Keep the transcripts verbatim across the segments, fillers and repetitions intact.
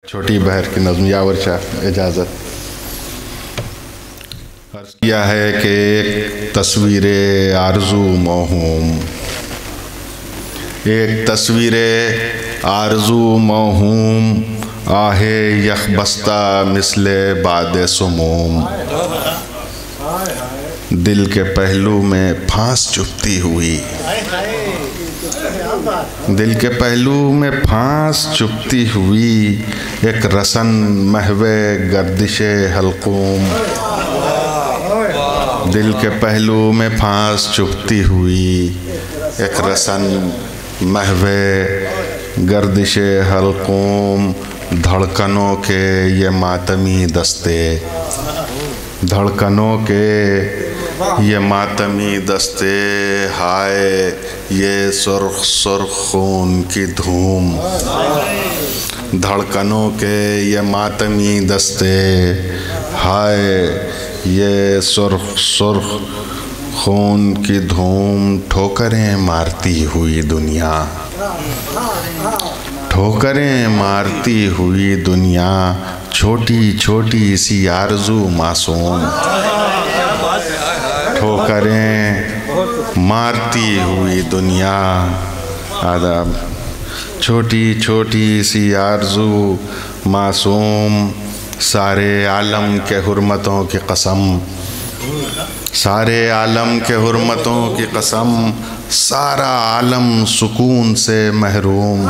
छोटी बहर की नज़्म यावर शाह इजाज़त। अर्ज़ किया है कि एक तस्वीर आरज़ू मौहूम, एक तस्वीर आरज़ू मौहूम आहे यखबस्ता मिसले बाद सुमूम। दिल के पहलू में फांस चुभती हुई, दिल के पहलू में फांस चुभती हुई एक रसन महवे गर्दिशे हल्कूम। दिल के पहलू में फांस चुभती हुई एक रसन महवे गर्दिशे हल्कूम। धड़कनों के ये मातमी दस्ते, धड़कनों के ये मातमी दस्ते, हाय ये सुर्ख सुर्ख खून की धूम। धड़कनों के ये मातमी दस्ते, हाय ये सुर्ख सुर्ख खून की धूम। ठोकरें मारती हुई दुनिया, ठोकरें मारती हुई दुनिया, छोटी छोटी सी आरज़ू मासूम। ठोकरें मारती हुई दुनिया, आदाब, छोटी छोटी सी आरज़ू मासूम। सारे आलम के हुर्मतों की कसम, सारे आलम के हुर्मतों की कसम, सारा आलम सुकून से महरूम।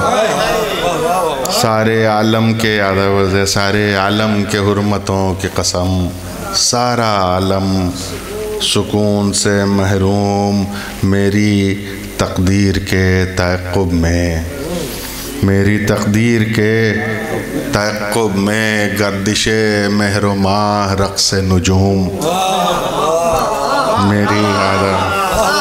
सारे आलम के आदब, सारे आलम के हुर्मतों की कसम, सारा आलम सुकून से महरूम। मेरी तकदीर के तअक़्क़ुब में, मेरी तकदीर के तअक़्क़ुब में गर्दिशे महरो माह रक़्स नुजूम। मेरी आदब,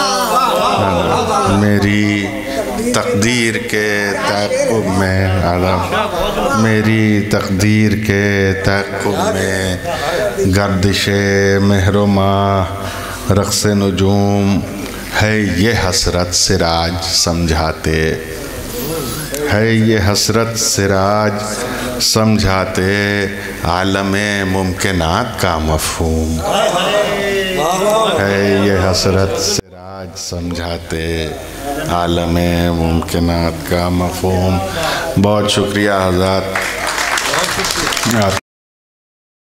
मेरी तकदीर के तअक़्क़ुब में, आदब, मेरी तकदीर के तअक़्क़ुब में गर्दिशे महरो माह रक़्स नुजूम। है ये हसरत सिराज समझाते, है ये हसरत सिराज समझाते आलमे मुमकिनात का मफ़हूम। है ये हसरत सिराज समझाते आलमे मुमकिनात का मफ़हूम। बहुत शुक्रिया हज़रात।